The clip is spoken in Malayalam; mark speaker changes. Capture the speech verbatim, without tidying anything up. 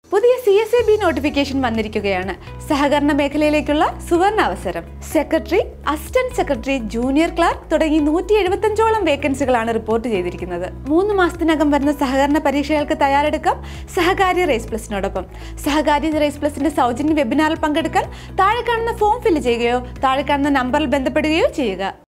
Speaker 1: പുതിയ C S E B notification വന്നിരിക്കുകയാണ്. സഹകരണ മേഖലയിലേക്കുള്ള സുവർണ അവസരം. Secretary, assistant secretary, junior clerk തുടങ്ങി നൂറ്റി എഴുപത്തഞ്ചോളം വേക്കൻസികളാണ് റിപ്പോർട്ട് ചെയ്തിരിക്കുന്നത്. മൂന്ന് മാസത്തിനകം വരുന്ന സഹകരണ പരീക്ഷകൾക്ക് തയ്യാറെടുക്കാം സഹകാര്യ റേസ് പ്ലസിനോടൊപ്പം. സഹകാര്യ റേസ് പ്ലസിന്റെ സൗജന്യ വെബിനാറിൽ പങ്കെടുക്കാൻ താഴെ കാണുന്ന ഫോം ഫില്ല് ചെയ്യുകയോ താഴെ കാണുന്ന നമ്പറിൽ ബന്ധപ്പെടുകയോ ചെയ്യുക.